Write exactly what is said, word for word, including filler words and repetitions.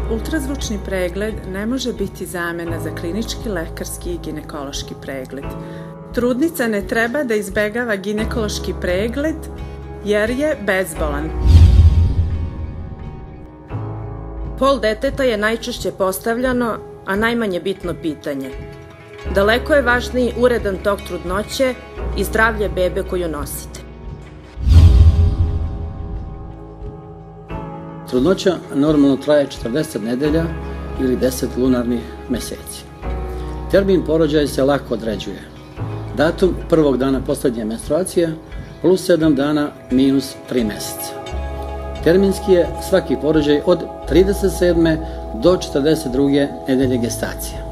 Ultrazvučni pregled ne može biti zamena za klinički, lekarski i ginekološki pregled. Trudnica ne treba da izbegava ginekološki pregled jer je bezbolan. Pol deteta je najčešće postavljano, a najmanje bitno pitanje. Daleko je važniji uredan tok trudnoće i zdravlje bebe koju nosite. Trudnoća normalno traje četrdeset nedelja ili deset lunarnih meseci. Termin porođaja se lako određuje. Datum prvog dana poslednje menstruacije plus sedam dana minus tri meseca. Terminski je svaki porođaj od trideset sedme do četrdeset druge nedelje gestacije.